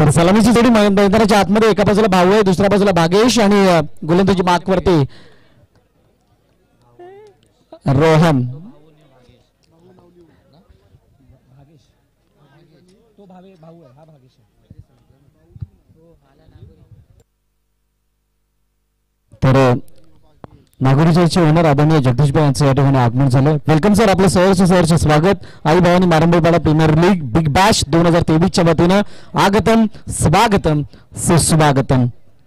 तर सलामीची जोडी मैदानाच्या आतमध्ये एका बाजूला भाऊ आहे, दुसऱ्या बाजूला भागेश आणि गोलंदाजी मार्कवरती रोहन. तर नागोरीचे ओनर आदरणीय जगदीशभाई यांचं या ठिकाणी आगमन झालं. वेलकम सर, आपलं सहर्ष स्वागत. Aai Bhavani Marambipada premier league big bash 2023च्या वतीनं आगतम स्वागतम सुस्वागतम.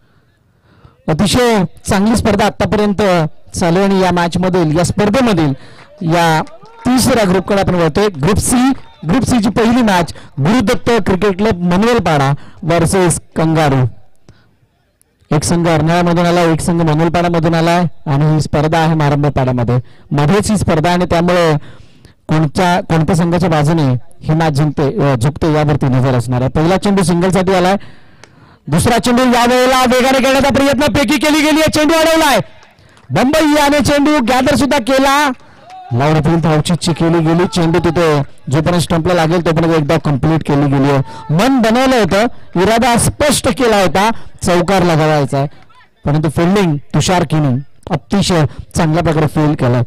अतिशय चांगली स्पर्धा आतापर्यंत चालू आणि या मॅच मधील या स्पर्धेमधील या तिसऱ्या ग्रुपकडे आपण वळतोय. ग्रुप सी ची पहिली match Gurudatt cricket club Manvelpada versus kangaroo. एक संघ अर्नाळ्यामधून आला, एक संघ मनवेलपाडामधून आलाय आणि ही स्पर्धा आहे मारंबीपाड्यामध्ये. मध्येच ही स्पर्धा आणि त्यामुळे कोणत्या संघाच्या बाजूने ही मॅच झुकते यावरती नजर असणार आहे. पहिला चेंडू सिंगलसाठी आलाय, दुसरा चेंडू यावेळेला वेगाने खेळण्याचा प्रयत्न पेकी केली गेली आहे, चेंडू अडवलाय. बंबई याने चेंडू गॅदर सुद्धा केला, लावडफील्ड धावचीची केली गेली. चेंडू तिथे जोपर्यंत स्टंपला लागेल तोपर्यंत एकदा कंप्लीट केली गेली आहे. मन बनवलं होतं, इरादा स्पष्ट केला होता, चौकार लगावायचा आहे, परंतु फिल्डिंग तुषार किनी अतिशय चांगल्या प्रकारे फील्ड केलं.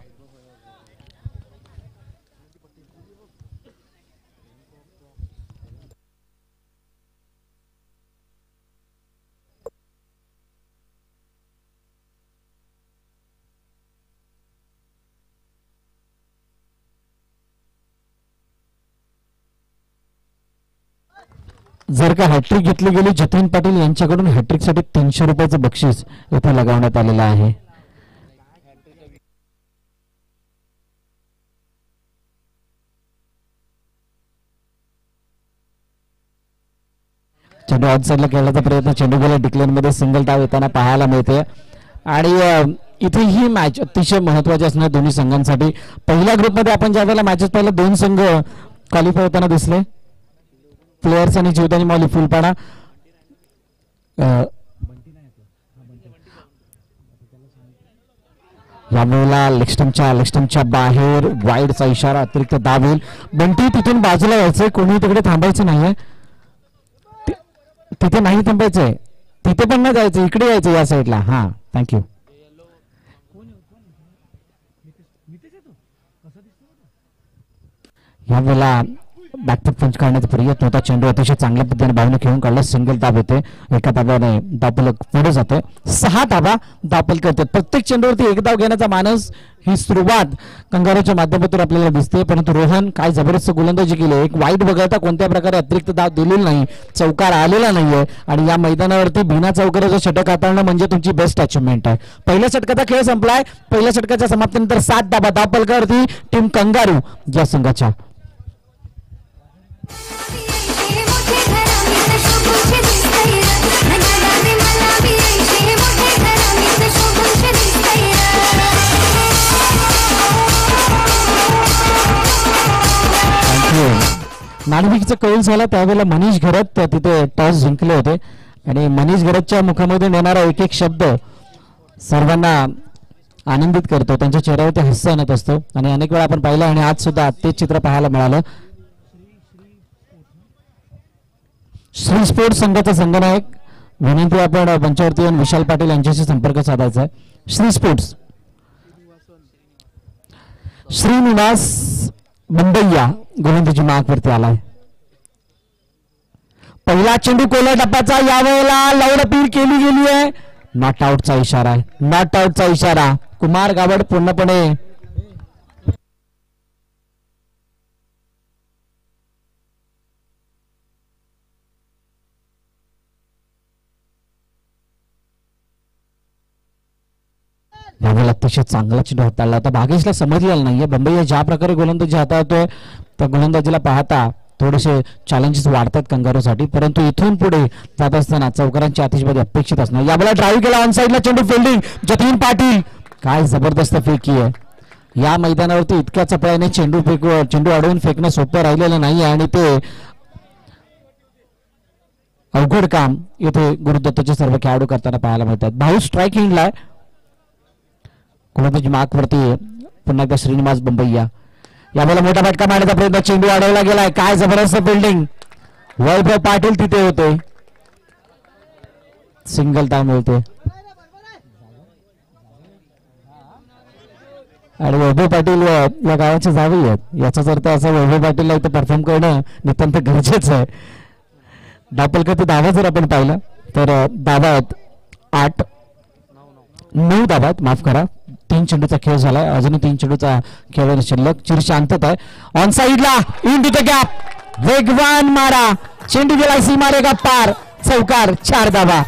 जर का हॅट्रिक घेतली गेली जतीन पाटील यांच्याकडून हॅट्रिक साठी 300 रुपयाचं बक्षीस येथे लगावण्यात आलेलं आहे. चेंडू आउट साईडला खेळण्याचा प्रयत्न, चेंडू गेला डिक्लेअर मध्ये सिंगल डाव येताना पाहायला मिळते. आणि इथे ही मॅच अतिशय महत्वाची असणार दोन्ही संघांसाठी. पहिल्या ग्रुपमध्ये आपण ज्या वेळेला मॅचेस पाहिल्या 2 संघ क्वालिफाय होताना दिसले, प्लेयर्स आणि जीवदानी मौली फुलपाडा. यावेळेला लेगस्टमच्या बाहेर वाईडचा इशारा, अतिरिक्त दाब येईल. बंटी तिथून बाजूला यायचंय, कोणी तिकडे थांबायचं नाहीये, तिथे नाही थांबायचंय, तिथे पण नाही जायचं, इकडे यायचं या साईडला. हा, थँक्यू. यावेळेला बॅकफूट पंच काढण्याचा प्रयत्न होता, चेंडू अतिशय चांगल्या पद्धतीने बाजूने खेळून काढला, सिंगल दाब येते, एका दाबाने दापलक पुढे जाते, 6 धाबा दापल करते. प्रत्येक चेंडूवरती एक धाव घेण्याचा मानस ही सुरुवात कंगारूच्या माध्यमातून आपल्याला दिसते. परंतु रोहन काय जबरदस्त गोलंदाजी केली, एक वाईट वगळता कोणत्या प्रकारे अतिरिक्त धाव दिलेली नाही, चौकार आलेला नाहीये आणि या मैदानावरती बिना चौकाराचं षटक हाताळणं म्हणजे तुमची बेस्ट अचिव्हमेंट आहे. पहिल्या षटकाचा खेळ संपलाय. पहिल्या षटकाच्या समाप्तीनंतर 7 धाबा दापल करती टीम कंगारू या संघाच्या. नाणेफेकीचा कौल झाला त्यावेळेला मनीष घरत तिथे टॉस जिंकले होते आणि मनीष घरतच्या मुखामधून येणारा एक एक शब्द सर्वांना आनंदित करतो, त्यांच्या चेहऱ्यावरती हास्य आणत असतो आणि अनेक वेळा आपण पाहिलं आणि आज सुद्धा तेच चित्र पाहायला मिळालं. श्री स्पोर्ट्स संघाचा संघनायक विनंती, आपण मंचावरती येऊन विशाल पाटील यांच्याशी संपर्क साधायचा आहे. श्री स्पोर्ट्स श्रीनिवास मुंबईया गोलंदाजी मार्कवरती आलाय. पहिला चेंडू कोल्या टप्प्याचा, यावेळेला लावडपीर केली गेली आहे, नॉट आउटचा इशारा आहे, नॉट आउटचा इशारा. कुमार गावड पूर्णपणे यावेळेला अतिशय चांगला चेंडू हाताळला होता, भागेशला समजलेला नाहीये. बंबई ज्या प्रकारे गोलंदाजी हाताळतोय त्या गोलंदाजीला पाहता थोडेसे चॅलेंजेस वाढतात कंगारूसाठी, परंतु इथून पुढे जात असताना चौकारांची आतिषबाजी अपेक्षित असणार. यावेळेला ड्राईव्ह केला ऑन साईडला, चेंडू फिल्डिंग जतीन पाटील, काय जबरदस्त फेकी आहे. या मैदानावरती इतक्या चपळाने चेंडू अडवून फेकणं सोपं राहिलेलं नाही आणि ते अवघड काम इथे गुरुदत्तचे सर्व खेळाडू करताना पाहायला मिळतात. भाऊ स्ट्राईक हिंडलाय, गोलंदाजी मार्कवरती पुन्हा एकदा श्रीनिवास बंबईया. यावेळेला मोठा फटका मारण्याचा प्रयत्न, चेंडू अडवला गेलाय, काय जबरदस्त फिल्डिंग. वैभव पाटील तिथे होते, सिंगल टाइम होते आणि वैभव पाटील या गावाचे जावई आहेत. याचाच अर्थ असा वैभव पाटीलला इथे परफॉर्म करणं नितांत गरजेचं आहे. धापलकरती धावा जर आपण पाहिला तर धावा आहेत 8-9 धावा आहेत, माफ करा. 3 चेंडूचा खेळ झालाय, अजूनही 3 चेंडूचा खेळ शिल्लक. चिर शांतता आहे. ऑन साइडला इन टू द गॅप, वेगवान मारा, चेंडू गेला सीमारेगा पार, चौकार, 4 धावा.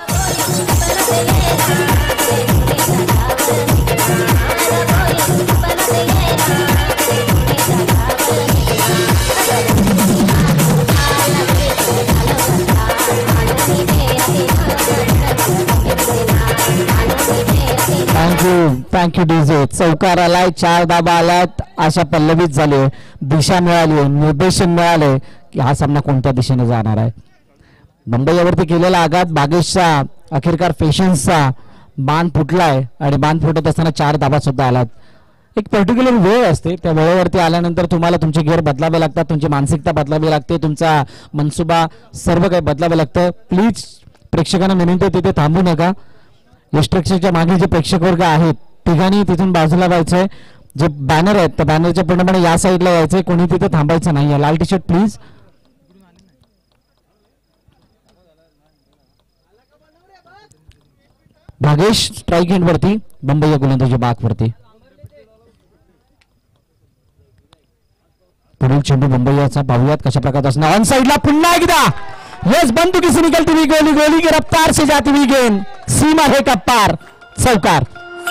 Thank you DJ. चौकार आलाय, 4 धाबा आल्यात, अशा पल्लवीत झाले, दिशा मिळाली, निर्देशन मिळाले की हा सामना कोणत्या दिशेने जाणार आहे. मुंबईवरती केलेला आघात बागेशचा, अखेरकार पेशन्सचा बाण फुटलाय आणि बाण फुटत असताना 4 धाबा सुद्धा आलात. एक पर्टिक्युलर वेळ असते, त्या वेळेवरती आल्यानंतर तुम्हाला तुमचे गिअर बदलावे लागतात, तुमची मानसिकता बदलावी लागते, तुमचा मनसुबा सर्व काही बदलावे लागतं. प्लीज प्रेक्षकांना विनंती आहे, तिथे थांबू नका. यष्टरक्षकच्या मागे जे प्रेक्षक वर्ग आहेत तिघांनी तिथून बाजूला व्हायचंय. जे बॅनर आहेत त्या बॅनरच्या पूर्णपणे या साईडला यायचंय, कोणी तिथे थांबायचं नाही. लाल T shirt please. Bhagesh strike end वरती, मुंबई गोलंदाजी बाग वरती. पुढील चेंडू मुंबईचा पाहूयात कशा प्रकारचा असणार. ऑन साइडला पुन्हा एकदा यस, बंदुकी से निकलती हुई गोली, गोली की रफ्तार से जाती हुई गेंद, सीमा है का पार, चौकार.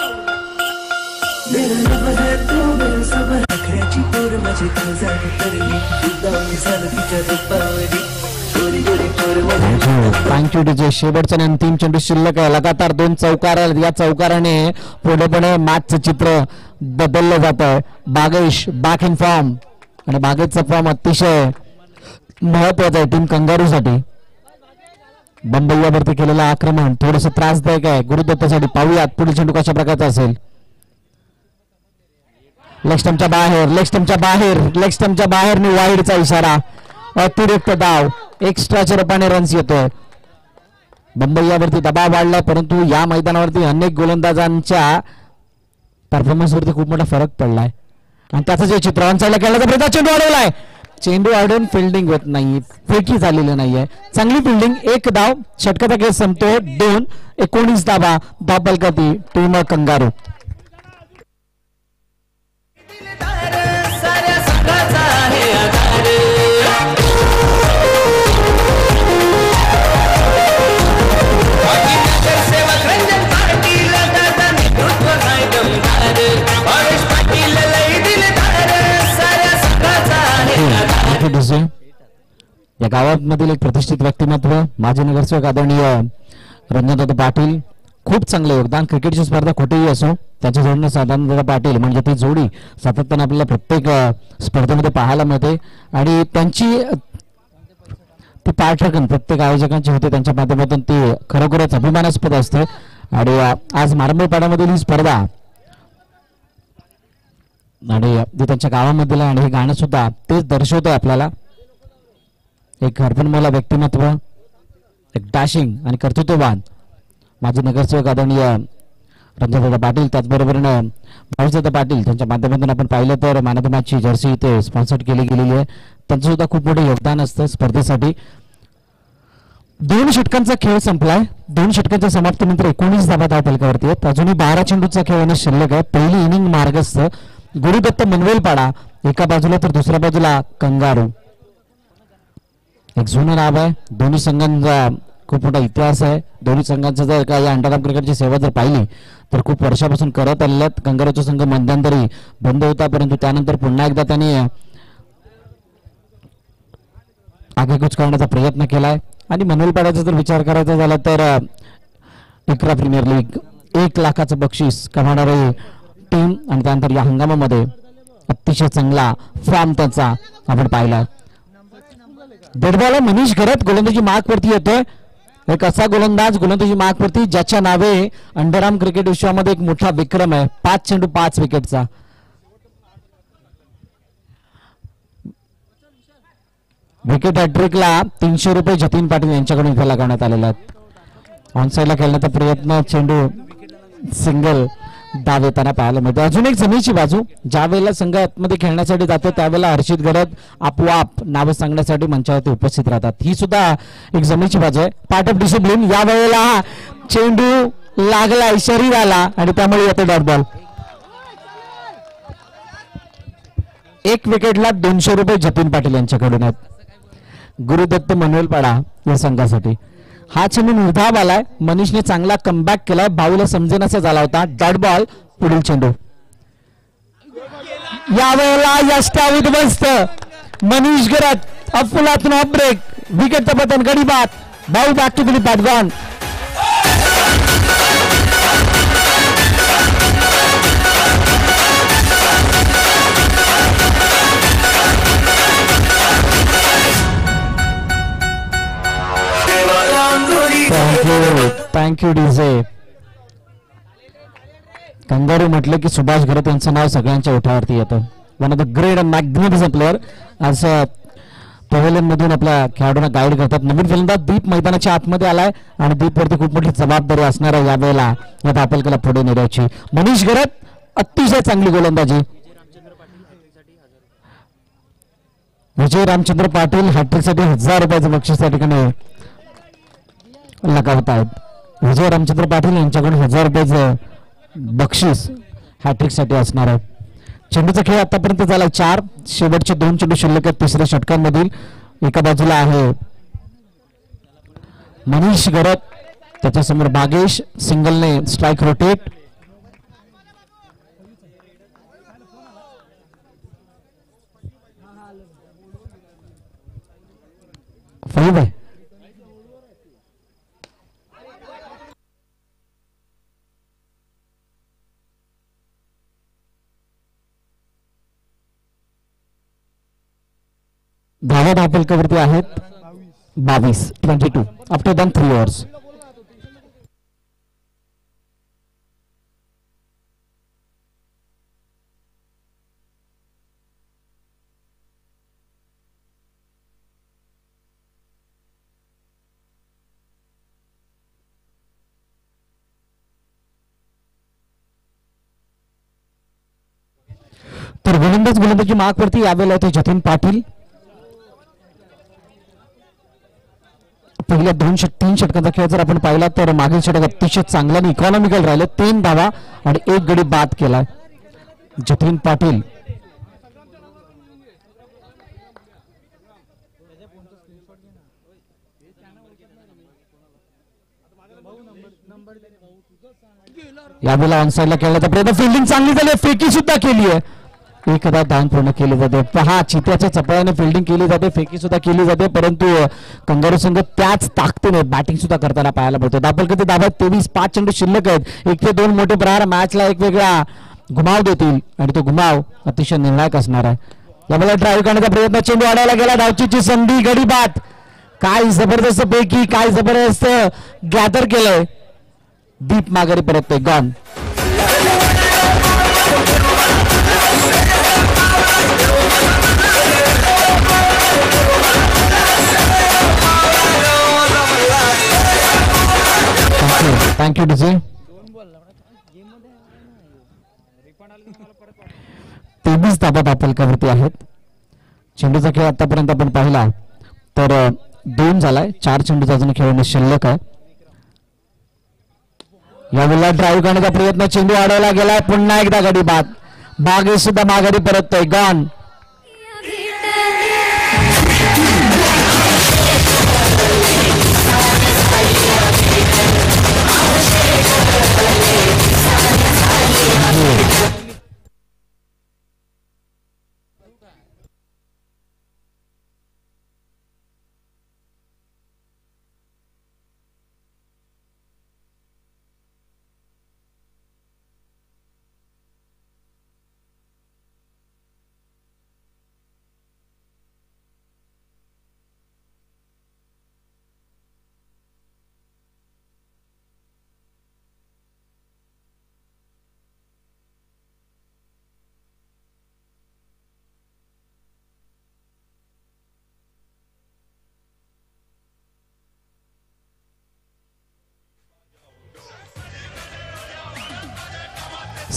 Thank you DJ. शेवटचा अंतिम चेंडू शिल्लक आहे, लगातार 2 चौकार. या चौकाराने पूर्णपणे मॅचचं चित्र बदललं जात आहे. बागेश बॅक इन फॉर्म आणि बागेशचा फॉर्म अतिशय महत्वाचा आहे टीम कंगारूसाठी. मुंबईवरती केलेलं आक्रमण थोडस त्रासदायक आहे गुरुदत्तासाठी. पाहूयात पुढील चेंडू कशा प्रकारचा असेल. लेग स्टंपच्या बाहेर, लेग स्टंपच्या बाहेर, लेग स्टंपच्या बाहेर नि वाईडचा इशारा. अतिरिक्त धाव, एक्स्ट्राच्या रूपाने रन्स येतोय. मुंबईवरती दबाव वाढलाय, परंतु या मैदानावरती अनेक गोलंदाजांच्या परफॉर्मन्स वरती खूप मोठा फरक पडलाय आणि त्याचं जे चित्र ऑन साइडला खेळण्याचा प्रयत्न, चेंडू अडवलाय. चेंडू अडवून फिल्डिंग होत नाही, फेकी झालेली नाहीये. चांगली फिल्डिंग, 1 धाव. षटकाचा खेळ संपतो. 2-19 धावा धाबलकती टीम कंगारू. या गावामधील एक प्रतिष्ठित व्यक्तिमत्व, माजी नगरसेवक आदरणीय रंजनदादा पाटील. खूप चांगले योगदान. क्रिकेटची स्पर्धा कुठेही असो त्याच्या जोडीने सदानंद पाटील म्हणजे ती जोडी सातत्याने आपल्याला प्रत्येक स्पर्धेमध्ये पाहायला मिळते आणि त्यांची ती पाठराखण प्रत्येक आयोजकांची होते. त्यांच्या माध्यमातून ती खरोखरच अभिमानास्पद असते. आणि आज मारंबळपाड्यामधील ही स्पर्धा आणि त्यांच्या गावामधील आणि हे गाणं सुद्धा तेच दर्शवतंय आपल्याला. एक हरपणमोला व्यक्तिमत्व, एक डॅशिंग आणि कर्तृत्ववान माजी नगरसेवक आदरणीय रंजनदादा पाटील. त्याचबरोबरीनं भाऊदादा पाटील त्यांच्या माध्यमातून आपण पाहिलं तर मॅन ऑफ द मॅचची जर्सी इथे स्पॉन्सर केली गेलेली आहे. त्यांचं सुद्धा खूप मोठं योगदान असतं स्पर्धेसाठी. 2 षटकांचा खेळ संपलाय. 2 षटकांच्या समाप्तीनंतर 19 धावा धावफलकावरती आहेत. अजूनही 12 चेंडूचा खेळ होणं शिल्लक आहे. पहिली इनिंग मार्गस्थ. गुरुदत्त मनवेलपाडा एका बाजूला तर दुसऱ्या बाजूला कंगारू. एक जुनं नाव आहे. दोन्ही संघांचा खूप मोठा इतिहास आहे. दोन्ही संघांचा जर का या अंडरआर्म क्रिकेटची सेवा जर पाहिली तर खूप वर्षापासून करत आलेल्या. कंगारूचा संघ मध्यंतरी बंद होता, परंतु त्यानंतर पुन्हा एकदा त्यांनी आगेकूच करण्याचा प्रयत्न केलाय. आणि मनवेलपाड्याचा जर विचार करायचा झाला तर इकरा प्रीमियर लीग 1 लाखाचं बक्षीस कमावणारी टीम आणि त्यानंतर या हंगामामध्ये अतिशय चांगला फॉर्म त्यांचा आपण पाहिला. डेडबॉल मनीष घरत गोलंदाजी मार्कवरती येतोय. एक असा गोलंदाजी मार्कवरती ज्याच्या नावे अंडरआर्म क्रिकेट विश्वामध्ये एक मोठा विक्रम आहे. 5 चेंडू 5 विकेटचा. विकेट हॅट्रिकला 300 रुपये जतीन पाटील यांच्याकडून इथे लगावण्यात आलेले आहेत. ऑनसाईडला खेळण्याचा प्रयत्न, चेंडू सिंगल धाव येताना पाहायला मिळते. अजून एक जमेची बाजू, ज्या वेळेला संघ आतमध्ये खेळण्यासाठी जातो त्यावेळेला हर्षित गडद आपोआप नावं सांगण्यासाठी मंचावरती उपस्थित राहतात. ही सुद्धा एक जमेची बाजू आहे, पार्ट ऑफ डिसिप्लिन. या वेळेला चेंडू लागला शरीराला आणि त्यामुळे येते डॉट बॉल. एक विकेटला 200 रुपये जतीन पाटील यांच्याकडून आहेत. गुरुदत्त मनवेलपाडा या संघासाठी हा चेंडू निर्धाव आलाय. मनीषने चांगला कमबॅक केलाय, बाऊला समजेनासा झाला होता. Dot ball. पुढील चेंडू यावेळेला यष्टा उद्ध्वस्त. मनीष गरत अफुलातून ऑफ ब्रेक, विकेट पतन, गडी बाद. बाऊ बॅक टू गडी बाद, गॉन. Thank you DJ. कंगारू म्हटलं की सुभाष घरत यांचं नाव सगळ्यांच्या ओठावरती येतं. One of the great and magnificent player असं पवेलियन मधून आपल्या खेळाडूंना गाईड करतात. नवीन फलंदाज दीप मैदानाच्या आतमध्ये आलाय आणि दीपवरती खूप मोठी जबाबदारी असणार आहे यावेळेला या धापलकेला पुढे नेण्याची. मनीष घरत अतिशय चांगली गोलंदाजी. विजय रामचंद्र पाटील हॅट्रिकसाठी 1000 रुपयाचं बक्षीस त्या ठिकाणी लगावत आहेत. विजय रामचंद्र पाटील यांच्याकडून 1000 रुपयाचं बक्षीस हॅट्रिक साठी असणार आहे. चेंडूचा खेळ आतापर्यंत झाला 4. शेवटचे 2 चेंडू शिल्लक आहेत तिसऱ्या षटकांमधील. एका बाजूला आहे मनीष गरत, त्याच्यासमोर भागेश. सिंगलने स्ट्राईक रोटेट. फाईव्ह आहे. धावा धापलकावरती आहेत 22. 22 आफ्टर डन 3 ओव्हर्स. तर गोलंदाजी मार्कवरती यावेळेला होते जतीन पाटील. पहिल्या 2-3 षटकांचा खेळ जर आपण पाहिला तर मागील षटक अतिशय चांगला आणि इकॉनॉमिकल राहिले. 3 धावा आणि 1 गडी बाद केलाय जतीन पाटील. यावेळेला ऑनसाईडला खेळण्याचा प्रयत्न, फिल्डिंग चांगली झाली, फेकी सुद्धा केली आहे. एकदा दान पूर्ण केले जाते. पहा, चित्याच्या चपळाने फिल्डिंग केली जाते, फेकी सुद्धा केली जाते, परंतु कंगारू संघ त्याच ताकदीने बॅटिंग सुद्धा करताना पाहायला मिळतो. दापलकरचे धावा 23. 5 चेंडू शिल्लक आहेत. 1 ते 2 मोठे प्रहार मॅचला एक वेगळा घुमाव देतील आणि तो घुमाव अतिशय निर्णायक असणार आहे. यावेळेला ड्राईव्ह करण्याचा प्रयत्न, चेंडू अडायला गेला, धावचीची संधी, गडी बाद. काय जबरदस्त पैकी, काय जबरदस्त गॅदर केलंय. दीप माघारी परततोय, गॉन. Thank you DJ. 23 धाबा दापलकावरती आहेत. चेंडूचा खेळ आतापर्यंत आपण पाहिला तर 2 झालाय. 4 चेंडूचा अजून खेळणे शिल्लक आहे. यावेळेला ड्राईव्ह करण्याचा प्रयत्न, चेंडू अडवला गेलाय, पुन्हा एकदा गडी बाद. बागेश सुद्धा माघारी परततोय, गॉन.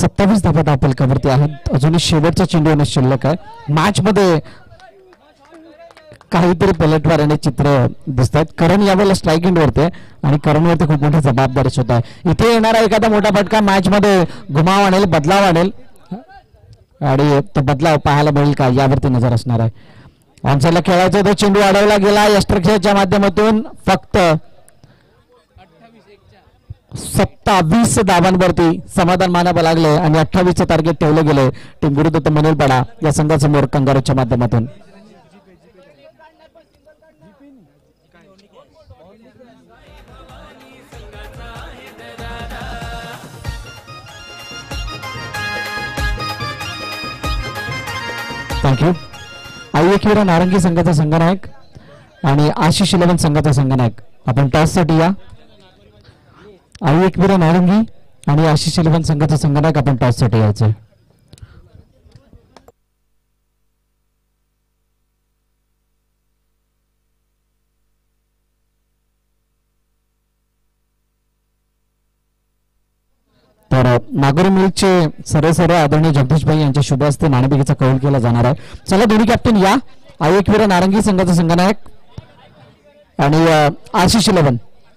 27 धावा धावफलकावरती आहेत. अजूनही शेवटचा चेंडू येणं शिल्लक आहे. मॅच मध्ये काहीतरी पलटवार चित्र दिसत आहेत. करण यावेळेला स्ट्राईक एंड वरती आणि करणवरती खूप मोठी जबाबदारी सुद्धा आहे. इथे येणारा एखादा मोठा फटका मॅच मध्ये घुमाव आणेल, बदलाव आणेल आणि तो बदलाव पाहायला मिळेल का यावरती नजर असणार आहे. ऑनसाईडला खेळायचा तो चेंडू अडवला गेला यष्टरक्षाच्या माध्यमातून. फक्त 27 धावांवरती समाधान मानावं लागले आणि 28चं टार्गेट ठेवलं गेलं टीम गुरुदत्त मनोलपाडा या संघासमोर कंगारूच्या माध्यमातून. थँक्यू. आईएकवीरा नारंगी संघाचा संघनायक आणि आशिष 11 संघाचा संघनायक आपण टॉस साठी या. आईएकवीरा नारंगी आणि आशिष 11 संघाचा संघनायक आपण टॉस साठी यायचं. तर नागोरी मिल्कचे सर्व आदरणीय जगदीशभाई यांच्या शुभ हस्ते नाणेफेकीचा कौल केला जाणार आहे. चला दोन्ही कॅप्टन या. आईएकवीरा नारंगी संघाचा संघनायक आणि आशिष 11.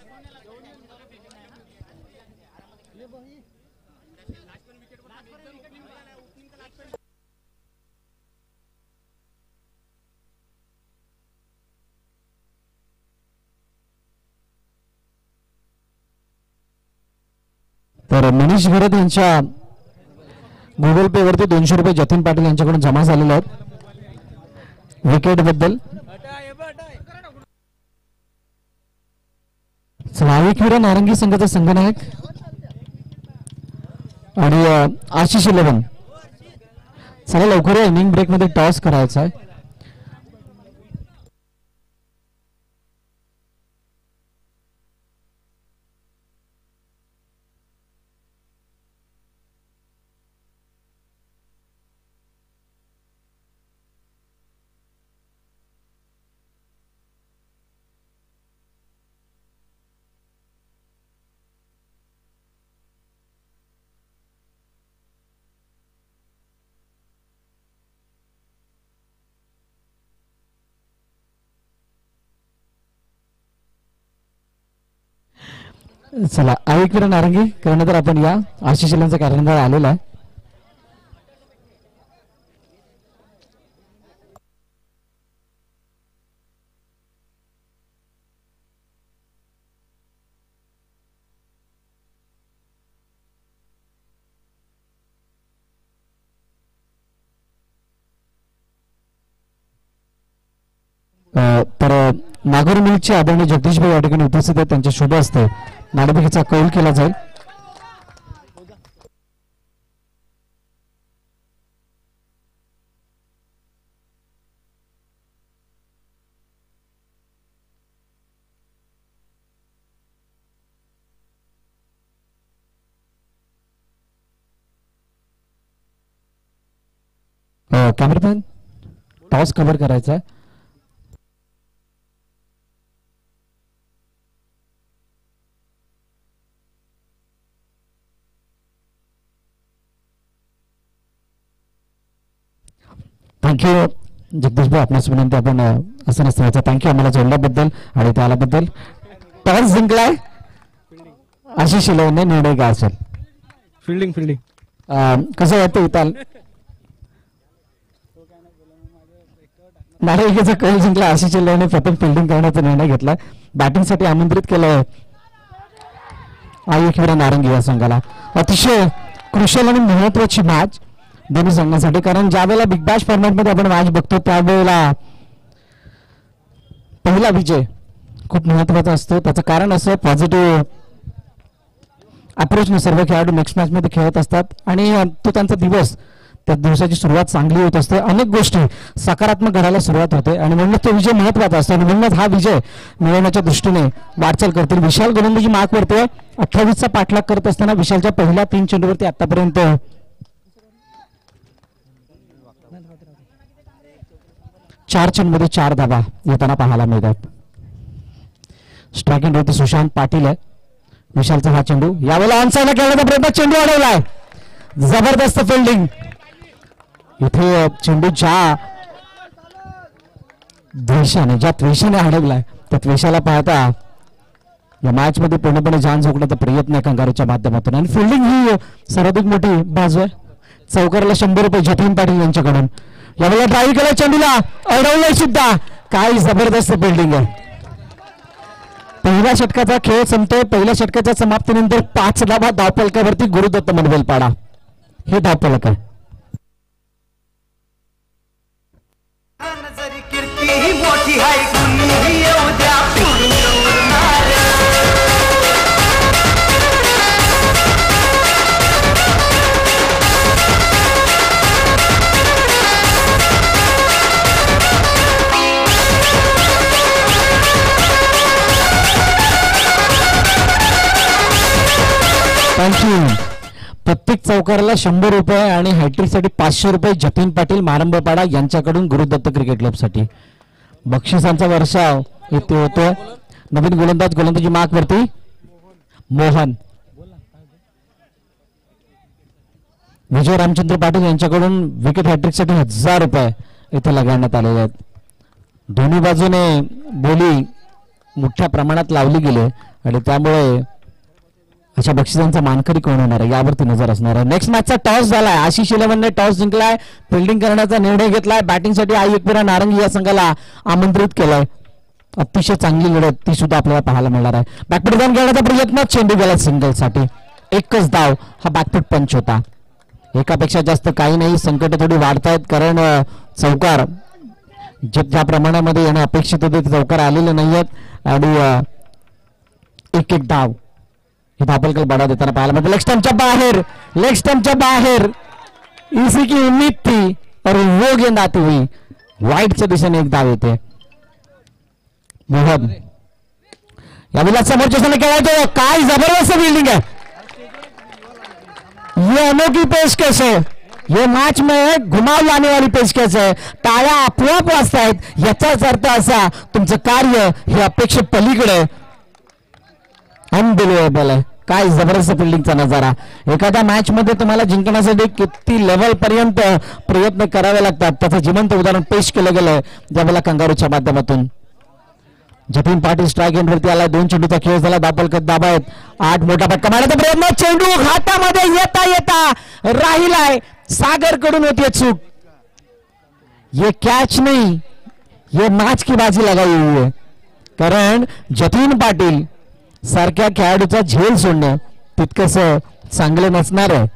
तर मनीष घरत यांच्या गुगल पे वरती 200 रुपये जतीन पाटील यांच्याकडून जमा झालेले आहेत विकेट बद्दल. आईएकवीरा नारंगी संघाचा संघनायक आणि आशिष 11. चला लवकर या इनिंग ब्रेक मध्ये टॉस करायचा आहे. चला आईएकवीरा नारंगी कर्णधार आपण या. आशिष 11चा कर्णधार आलेला आहे. तर नागोरी मिल्कचे आदरणीय जगदीशभाई या ठिकाणी उपस्थित आहेत. त्यांच्या शुभ हस्ते नाणेफेकीचा कौल केला जाईल. कॅमेरामॅन टॉस कव्हर करायचा आहे. थँक्यू जगदीशभाई आपणास विनंती आपण असं नसतं. थँक्यू आम्हाला जोडल्याबद्दल आणि त्या आल्याबद्दल. टॉस जिंकलाय आशिष 11ने निर्णय काय असेल. फिल्डिंग कसं वाटतं इथं नाणेफेकीचा कौल जिंकला. आशिष 11ने प्रथम फिल्डिंग करण्याचा निर्णय घेतला. बॅटिंगसाठी आमंत्रित केलं आईएकवीरा नारंगी या संघाला. अतिशय क्रुशियल आणि महत्वाची मॅच दोन्ही संघांसाठी. कारण ज्या वेळेला बिग बॅश फॉर्मॅट मध्ये आपण मॅच बघतो त्यावेळेला पहिला विजय खूप महत्वाचा असतो. त्याचं कारण असं पॉझिटिव्ह अप्रोचने सर्व खेळाडू नेक्स्ट मॅच मध्ये खेळत असतात आणि तो त्यांचा दिवस त्या दिवसाची सुरुवात चांगली होत असते. अनेक गोष्टी सकारात्मक घडायला सुरुवात होते आणि म्हणूनच तो विजय महत्वाचा असतो आणि म्हणूनच हा विजय मिळवण्याच्या दृष्टीने वाटचाल करतील. विशाल गोलंदाजी मार्क वरती 28चा पाठलाग करत असताना विशालच्या पहिल्या 3 चेंडूवरती आतापर्यंत 4 चेंडूमध्ये 4 धावा येताना पाहायला मिळतात. स्ट्रायकिंग वरती सुशांत पाटील आहे. विशालचा हा चेंडू यावेळेला ऑनसाईडला खेळण्याचा प्रयत्न. चेंडू अडवलाय जबरदस्त फिल्डिंग. इथे चेंडू ज्या त्वेषाने अडकलाय त्या त्वेषाला पाहता या मॅच मध्ये पूर्णपणे जान झोकण्याचा प्रयत्न आहे कंगारूच्या माध्यमातून. आणि फिल्डिंग ही सर्वाधिक मोठी बाजू आहे. चौकाराला 100 रुपये जतीन पाटील यांच्याकडून. यावेळेला ड्राईव्ह केला, चेंडूला अडवलंय सुद्धा. काय जबरदस्त फिल्डिंग आहे. पहिल्या षटकाचा खेळ संपतोय. पहिल्या षटकाच्या समाप्तीनंतर 5 धावा धावफलकावरती गुरुदत्त मनवेलपाडा हे धावफलक आहे. प्रत्येक चौकाराला 100 रुपये आणि हॅट्रिक साठी 500 रुपये जतीन पाटील मारंबपाडा यांच्याकडून गुरुदत्त क्रिकेट क्लब साठी. बक्षिसांचा वर्षाव येथे होतो. नवीन गोलंदाजी मार्क वरती मोहन. विजय रामचंद्र पाटील यांच्याकडून विकेट हॅट्रिक साठी 1000 रुपये इथे लगावण्यात आलेले आहेत. दोन्ही बाजूने बोली मोठ्या प्रमाणात लावली गेली आणि त्यामुळे अशा बक्षिसांचा मानकरी कोण होणार आहे यावरती नजर असणार आहे. नेक्स्ट मॅचचा टॉस झालाय. आशिष 11ने टॉस जिंकलाय. फिल्डिंग करण्याचा निर्णय घेतलाय. बॅटिंगसाठी आई एकविरा नारंगी या संघाला आमंत्रित केलंय. अतिशय चांगली लढत ती सुद्धा आपल्याला पाहायला मिळणार आहे. बॅकफूट बंद करण्याचा प्रयत्न, चेंडू गेला सिंगल साठी. एकच धाव हा बॅकफूट पंच होता. एकापेक्षा जास्त काही नाही. संकट थोडी वाढतायत कारण चौकार ज्या प्रमाणामध्ये येणं अपेक्षित होते ते चौकार आलेले नाहीयेत आणि एक धाव हे धापलकल बडा देताना पाहायला मिळतं. लेग स्टंपच्या बाहेर इसी की उम्मीद थी और वो गेंद आती हुई वाईटच्या दिशेने एक धाव येते. मोहन यावेळेला समोरच्या संघ खेळायचो. काय जबरदस्त फील्डिंग है. ये अनोखी पेशकश है. ये मैच में घुमाव लाने वाली पेशकश है. टाळ्या आपोआप वाजतायत. याचाच अर्थ असा तुमचं कार्य हे अपेक्षे पलीकडे अनबिलिव्हेबल आहे. काय जबरदस्त फिल्डिंगचा नजारा. एखाद्या मॅच मध्ये तुम्हाला जिंकण्यासाठी किती लेवल पर्यंत प्रयत्न करावे लागतात त्याचं जिवंत उदाहरण पेश केलं गेलंय ज्यावेळेला कंगारूच्या माध्यमातून. जतीन पाटील स्ट्राईक एंडवरती आला. 2 चेंडूचा खेळ झाला. धापलकत दाबा आहेत. 8 मोठा फटका मारण्याचा प्रयत्न. चेंडू हातामध्ये येता राहिलाय. सागर कडून होती चूक. ये कॅच नहीं, ये मॅच की बाजी लगाई हुई है. कारण जतीन पाटील सारख्या खेळाडूचा झेल सोडणं तितकंस चांगलं नसणार आहे.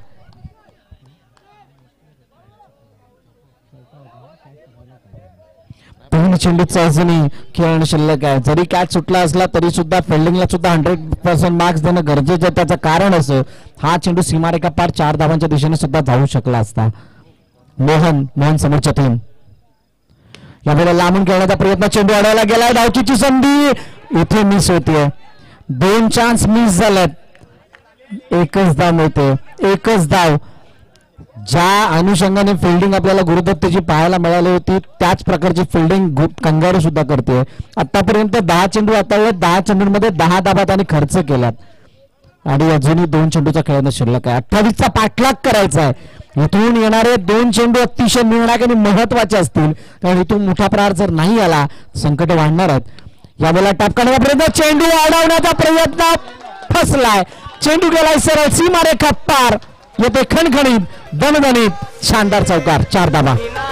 तीन चेंडूचा अजूनही खेळणं शिल्लक आहे. जरी कॅच सुटला असला तरी सुद्धा फिल्डिंगला सुद्धा 100% मार्क्स देणं गरजेचं आहे. त्याचं कारण असं हा चेंडू सीमारेखा पार 4 धावांच्या दिशेने सुद्धा जाऊ शकला असता. मोहन समोरच्या टीम यावेळेला लांबून खेळण्याचा प्रयत्न. चेंडू अडवायला गेलाय. धावचीची संधी इथे मिस होतीये. 2 चान्स मिस झालेत. एकच धाव मिळते. एकच धाव. ज्या अनुषंगाने फिल्डिंग आपल्याला गुरुदत्तची पाहायला मिळाली होती त्याच प्रकारची फिल्डिंग कंगारू सुद्धा करते. आतापर्यंत 10 चेंडू हाताळले. 10 चेंडूंमध्ये 10 धाबा त्यांनी खर्च केल्यात आणि अजूनही 2 चेंडूचा खेळणं शिल्लक आहे. 28चा पाठलाग करायचा आहे. इथून येणारे 2 चेंडू अतिशय निर्णायक आणि महत्वाचे असतील कारण इथून मोठा प्रहार जर नाही आला संकट वाढणार आहेत. यावेळेला टॅप करण्याचा प्रयत्न. चेंडू अडवण्याचा प्रयत्न फसलाय. चेंडू गेलाय सरळ सीमारेखा पार. येते खणखणीत दणदणीत शानदार चौकार. 4 धाबा.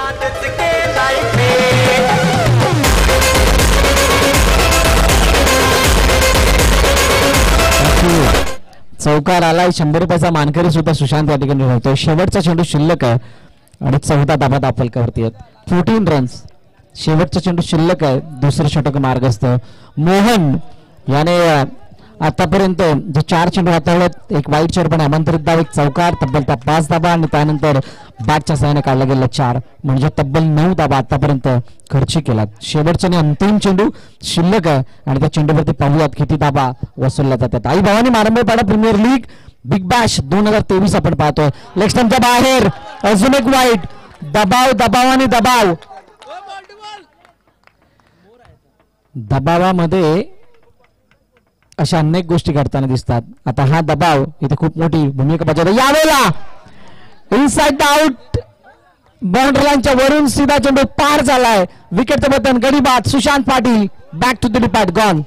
चौकार आलाय. 100 रुपयाचा मानकरी सुद्धा सुशांत या ठिकाणी होतो. शेवटचा चेंडू शिल्लक आहे आणि 14 धाबा दाफलकावरती आहेत. 14 रन्स. शेवटचा चेंडू शिल्लक आहे. दुसरं षटक मार्गस्थ. मोहन याने आतापर्यंत जे 4 चेंडू हाताळलेत एक वाईट चेंडू आमंत्रित धाव, एक चौकार, तब्बल 5 धाबा आणि त्यानंतर बॅटच्या सहाय्याने काढला गेला 4 म्हणजे तब्बल 9 धाबा आतापर्यंत खर्ची केलात. शेवटचा आणि अंतिम चेंडू शिल्लक आहे आणि त्या चेंडूवरती पाहूयात किती धाबा वसूलल्या जातात. Aai Bhavani Marambepada premier league big bash 2023 आपण पाहतोय. लेग स्टंपच्या बाहेर अजून एक वाईट. दबाव आणि दबाव. दबावामध्ये अशा अनेक गोष्टी घडताना दिसतात. आता हा दबाव इथे खूप मोठी भूमिका बजावतो. यावेळेला इनसाइड आउट, बाउंड्री लाईनच्या वरून सीधा चेंडू पार झालाय. विकेटचं बटन गडी बाद. Sushant Patil back to the depart gone.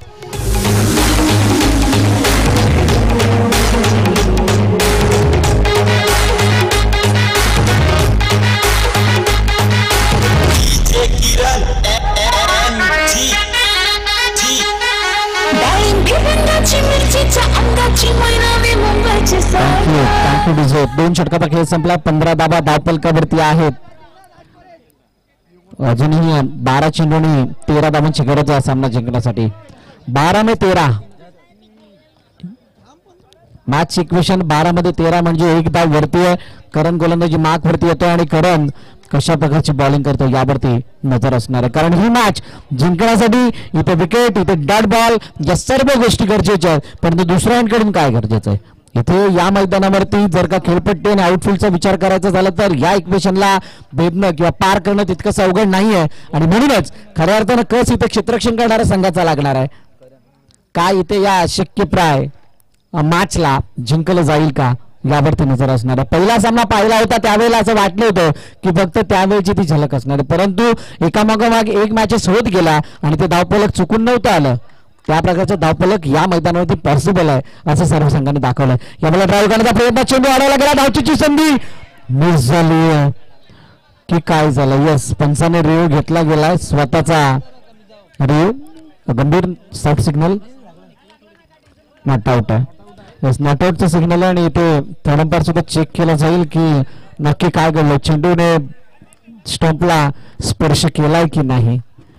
Thank you DJ. 2 षटकाचा खेळ संपला. 15 धावा धावपलकावरती आहेत. अजूनही 12 चेंडूंनी 13 धावांची गरज आहे सामना जिंकण्यासाठी. 12-13 मॅच इक्वेशन. 12-13 म्हणजे 1 धाव वरती आहे. करण गोलंदाजी मार्क वरती येतो आणि करण कशा प्रकारची बॉलिंग करतो यावरती नजर असणार आहे. कारण ही मॅच जिंकण्यासाठी इथे विकेट, इथे डॉट बॉल या सर्व गोष्टी गरजेच्या आहेत. परंतु दुसऱ्या एंडकडून काय गरजेचं आहे इथे या मैदानावरती जर का खेळपट्टी आणि आउटफील्डचा विचार करायचा झाला तर या इक्वेशनला भेदणं किंवा पार करणं तितकंच अवघड नाही आहे. आणि म्हणूनच खऱ्या अर्थानं कस इथे क्षेत्ररक्षण करणाऱ्या संघाचा लागणार आहे. काय इथे या अशक्यप्राय मॅचला जिंकलं जाईल का यावरती नजर असणार आहे. पहिला सामना पाहिला होता त्यावेळेला असं वाटलं होतं की फक्त त्यावेळेची ती झलक असणार आहे. परंतु एकामागोमाग एक मॅचेस होत गेला आणि ते धावफलक चुकून नव्हतं आलं. त्या प्रकारचं धावफलक या मैदानावरती पॉसिबल आहे असं सर्व संघांनी दाखवलंय. यामुळे ड्राईव्ह करण्याचा प्रयत्न, चेंडू अडवला गेला. धावचीची संधी मिस झाली की काय झालं. यस, पंचाने रिव्ह्यू घेतला गेलाय स्वतःचा. रिव्ह्यू गंभीर सॉफ्ट सिग्नल नॉट आउट आहे. यस, नॉट आउटचं सिग्नल आहे आणि इथे थर्ड अंपायर सुद्धा चेक केलं जाईल की नक्की काय घडलं, चेंडूने स्टंपला स्पर्श केलाय की नाही.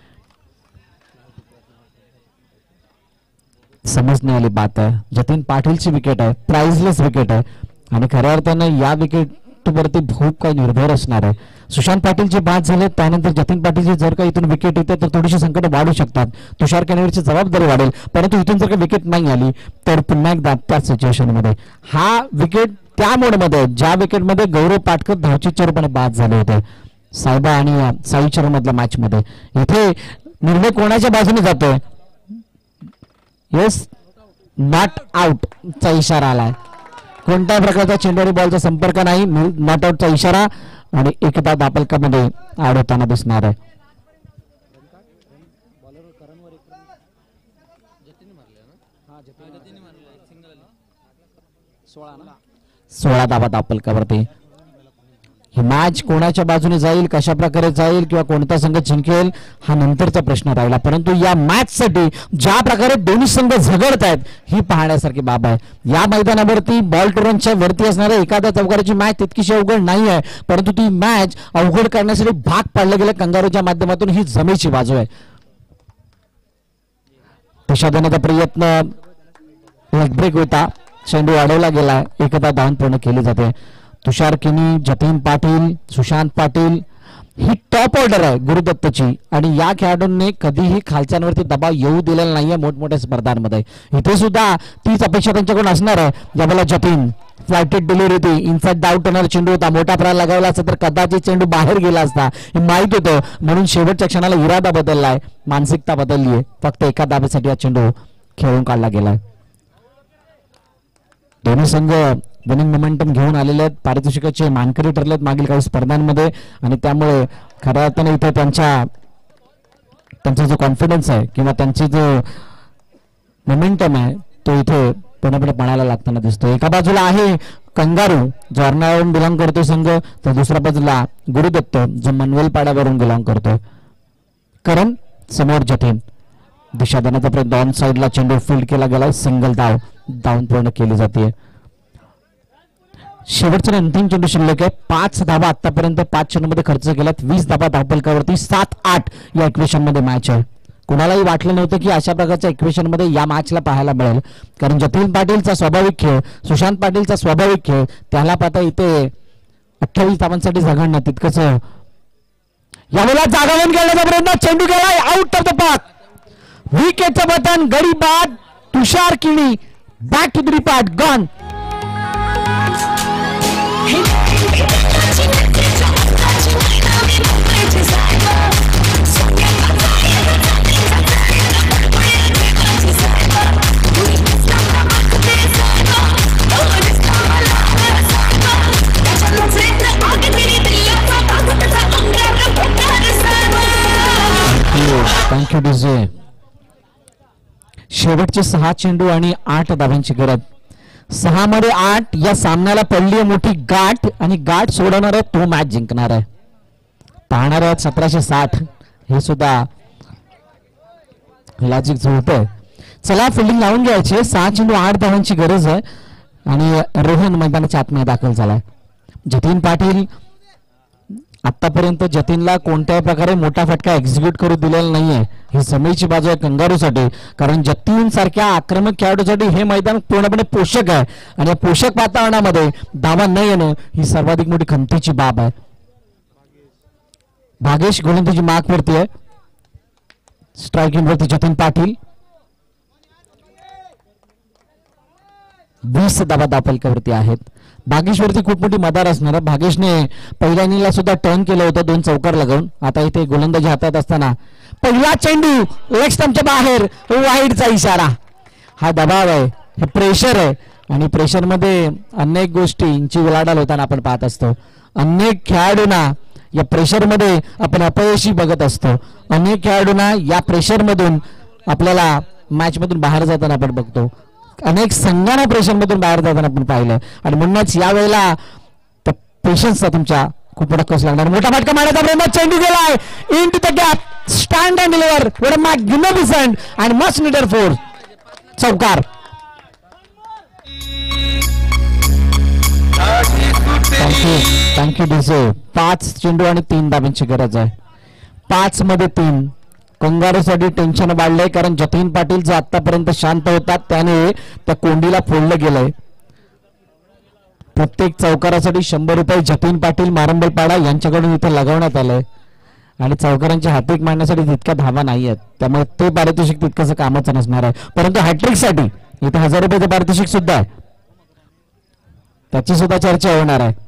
समजणे आली बात आहे. जतीन पाटीलची विकेट आहे, प्राइजलेस विकेट आहे आणि खऱ्या अर्थानं या विकेटवरती खूप काही निर्भर असणार आहे. सुशांत पाटीलचे बाद झाले त्यानंतर जतीन पाटीलची जर का इथून विकेट येते तर थोडीशी संकट वाढू शकतात. तुषार कनेरची जबाबदारी वाढेल. परंतु इथून जर का विकेट नाही आली तर पुन्हा एकदा त्याच सिच्युएशन मध्ये हा विकेट त्या मोडमध्ये ज्या विकेटमध्ये गौरव पाटकर धावचीचरपणे बाद झाले होते सायबा आणि साईचर मधल्या मॅच मध्ये. इथे निर्णय कोणाच्या बाजूने जातोय. येस, नॉट आउट चा इशारा आलाय. कोणत्याही प्रकारचा चेंडू आणि बॉलचा संपर्क नाही. नॉट आउटचा इशारा आणि एकदा धापलकामध्ये आड होताना दिसणार आहे. 16 धावा धापलकावरती. ही मॅच कोणाच्या बाजूने जाईल, कशा प्रकारे जाईल किंवा कोणता संघ जिंकेल हा नंतरचा प्रश्न राहिला. परंतु या मॅच साठी ज्या प्रकारे दोन्ही संघ झगडत आहेत ही पाहण्यासारखी बाब आहे. या मैदानावरती बॉल टोरनच्या वरती असणाऱ्या एखाद्या चौकाराची मॅच तितकीशी अवघड नाही आहे. परंतु ती मॅच अवघड करण्यासाठी भाग पाडले गेले कंगारूच्या माध्यमातून ही जमेची बाजू आहे. दिशा देण्याचा प्रयत्न, लेग ब्रेक होता, चेंडू अडवला गेला. एकदा धावून पूर्ण केली जाते. तुषार किनी, जतीन पाटील, सुशांत पाटील ही टॉप ऑर्डर आहे गुरुदत्तची आणि या खेळाडूंनी कधीही खालच्यांवरती दबाव येऊ दिलेला नाहीये मोठमोठ्या स्पर्धांमध्ये. इथे सुद्धा तीच अपेक्षा त्यांच्याकडून असणार आहे. यावेळेला जतीन फ्लायटेड डिलिव्हरी होती, इनसाइड डाऊट होणार चेंडू होता. मोठा प्राण लगावला असता तर कदाचित चेंडू बाहेर गेला असता हे माहित होतं. म्हणून शेवटच्या क्षणाला इरादा बदललाय, मानसिकता बदलली आहे. फक्त एका धाब्यासाठी हा चेंडू खेळून काढला गेलाय. दोन्ही संघ विनिंग मोमेंटम घेऊन आलेले आहेत, पारितोषिकाचे मानकरी ठरलेत मागील काही स्पर्धांमध्ये आणि त्यामुळे खऱ्या अर्थाने इथे त्यांचा जो कॉन्फिडन्स आहे किंवा त्यांची जो मोमेंटम आहे तो इथे पूर्णपणे पणाला लागताना दिसतो. एका बाजूला आहे कंगारू जो अर्नाळावरून बिलॉंग करतोय संघ, तर दुसऱ्या बाजूला गुरुदत्त जो मनवेलपाड्यावरून बिलॉंग करतोय. करण समोर जतीन. दिशा देण्याचा प्रयत्न, ऑन साइडला चेंडू फील्ड केला गेला. सिंगल धावून पूर्ण केली जाते. शेवटचा अंतिम चेंडू शिल्लक आहे. 5 धावा आतापर्यंत 5 चेंडूमध्ये खर्च केल्यात. 20 धावा धावपलकावरती. 7-8 या इक्वेशन मध्ये मॅच आहे. कुणालाही वाटलं नव्हतं की अशा प्रकारच्या इक्वेशन मध्ये या मॅचला पाहायला मिळेल. कारण जतीन पाटीलचा स्वाभाविक खेळ, सुशांत पाटीलचा स्वाभाविक खेळ, त्याला पाहता इथे 28 धावांसाठी झगडणं तितकंच. यावेळेला जागावून खेळण्याचा प्रयत्न, चेंडू गेलाय आउट ऑफ द पार्क. विकेटचं बटन गडी बाद. Tushar Kini back to the depart gone. Thank you DJ. शेवटचे 6 चेंडू आणि 8 धावांची गरज. 6 मध्ये 8. या सामन्याला पडली आहे मोठी गाठ आणि गाठ सोडवणार आहे तो मॅच जिंकणार आहे. पाहणार आहेत 1760. हे सुद्धा लॉजिक जुळतंय. चला फिल्डिंग लावून घ्यायचे. 6 चेंडू 8 धावांची गरज आहे आणि रोहन मैदानाच्या आतमध्ये दाखल झालाय. जतीन पाटील आतापर्यंत जतीनला कोणत्याही प्रकारे मोठा फटका एक्झिक्यूट करू दिलेला नाहीये. ही समयची बाजू आहे कंगारूसाठी, कारण जतीन सारख्या आक्रमक खेळाडूसाठी हे मैदान पूर्णपणे पोषक आहे आणि या पोषक वातावरणामध्ये धावा न येणं ही सर्वाधिक मोठी खंतीची बाब आहे. भागेश गोलंदाजी मार्क वरती आहे. स्ट्रायकिंग वरती जतीन पाटील. 20 धावा दापलकावरती आहेत. भागेशवरती खूप मोठी मदार असणार. भागेशने पहिल्या इनिंगला सुद्धा टर्न केलं होतं 2 चौकार लगावून. आता इथे गोलंदाजी हातात असताना पहिला चेंडू लेग स्टंपच्या बाहेर, वाईडचा इशारा. हा दबाव आहे, हे प्रेशर आहे आणि प्रेशर मध्ये अनेक गोष्टींची उलाढाल होताना आपण पाहत असतो. अनेक खेळाडूंना या प्रेशर मध्ये आपण अपयशी बघत असतो. अनेक खेळाडूंना या प्रेशर मधून आपल्याला मॅच मधून बाहेर जाताना आपण बघतो. अनेक संघांना प्रेशर मधून बाहेर जाताना आपण पाहिलं आणि म्हणूनच यावेळेला पेशन्सचा तुमच्या खूप मोठा कस लागणार. मोठा फटका मारण्याचा प्रयत्न. चेंडू गेलाय in to the gap. Stand and deliver with a magnificent and must needed force. चौकार. Thank you DJ. 5 चेंडू आणि 3 धावांची गरज आहे. 5 मध्ये 3. कंगारूसाठी टेन्शन वाढलंय, कारण जतीन पाटील जो आतापर्यंत शांत होता त्याने त्या कोंडीला फोडलं गेलंय. प्रत्येक चौकारासाठी 100 रुपये जतीन पाटील मारंबलपाडा यांच्याकडून इथे लगावण्यात आलंय आणि चौकारांच्या हातिक मारण्यासाठी तितक्या धावा नाही आहेत, त्यामुळे ते पारितोषिक तितकंसं कामाचं नसणार आहे. परंतु हॅट्रिक साठी इथे 1000 रुपयाचं पारितोषिक सुद्धा आहे, त्याची सुद्धा चर्चा होणार आहे.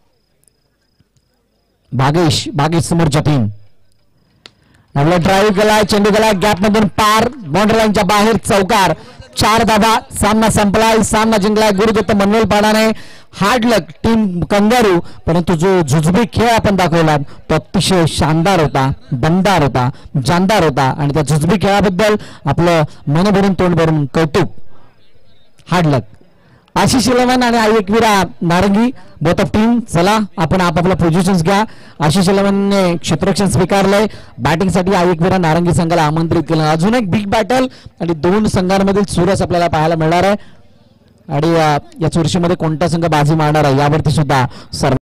भागेश समोर जतीन. आपला ड्राईव्ह गेला, चेंडू गेला गॅप मधून पार, बाउंड्री लाईनच्या बाहेर. चौकार. 4 धावा. सामना संपलाय. सामना जिंकलाय गुरुदत्त मनवेलपाडाने. हार्ड लक टीम कंगारू, परंतु जो जुजबी खेळ आपण दाखवला तो अतिशय शानदार होता, दमदार होता, जानदार होता आणि त्या जुजबी खेळाबद्दल आपलं मन भरून तोंड भरून कौतुक. हार्ड लक. आशिष 11 आणि आयकवीरा नारंगी बोथ ऑफ टीम. चला आपण आपापल्या पोझिशन्स घ्या. आशिष 11 ने क्षेत्ररक्षण स्वीकारलंय. बॅटिंगसाठी आयकवीरा नारंगी संघाला आमंत्रित केलं. अजून एक बिग बॅटल आणि 2 संघांमधील चुरस आपल्याला पाहायला मिळणार आहे आणि या चुरशीमध्ये कोणता संघ बाजी मारणार आहे यावरती सुद्धा सर्व